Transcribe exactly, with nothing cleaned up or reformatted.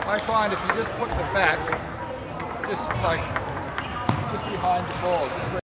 I find if you just put the bat just like just behind the ball, just